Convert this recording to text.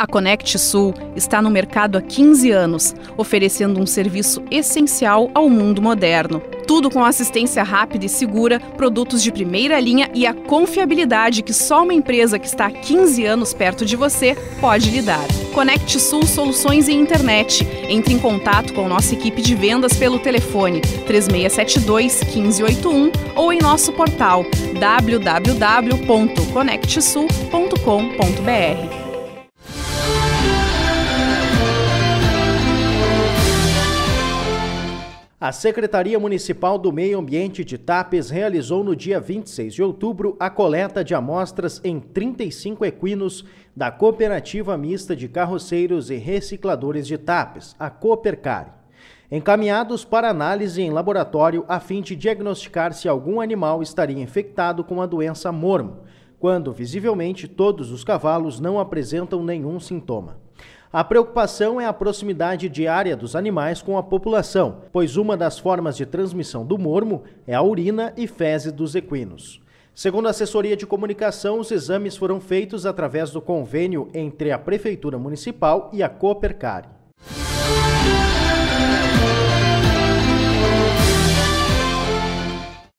A Conect Sul está no mercado há 15 anos, oferecendo um serviço essencial ao mundo moderno. Tudo com assistência rápida e segura, produtos de primeira linha e a confiabilidade que só uma empresa que está há 15 anos perto de você pode lhe dar. Conect Sul Soluções em Internet. Entre em contato com nossa equipe de vendas pelo telefone 3672-1581 ou em nosso portal www.conectsul.com.br. A Secretaria Municipal do Meio Ambiente de Tapes realizou no dia 26 de outubro a coleta de amostras em 35 equinos da Cooperativa Mista de Carroceiros e Recicladores de Tapes, a Coopercare, encaminhados para análise em laboratório a fim de diagnosticar se algum animal estaria infectado com a doença mormo, quando visivelmente todos os cavalos não apresentam nenhum sintoma. A preocupação é a proximidade diária dos animais com a população, pois uma das formas de transmissão do mormo é a urina e fezes dos equinos. Segundo a assessoria de comunicação, os exames foram feitos através do convênio entre a Prefeitura Municipal e a Coopercare.